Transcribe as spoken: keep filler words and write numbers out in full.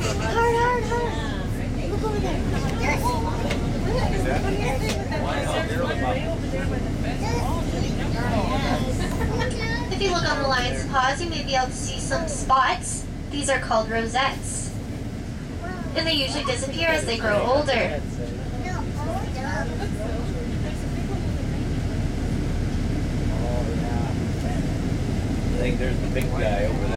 Hard, hard, hard. Look over there. Yes. If you look on the lion's paws, you may be able to see some spots. These are called rosettes. And they usually disappear as they grow older. I think there's the big guy over there.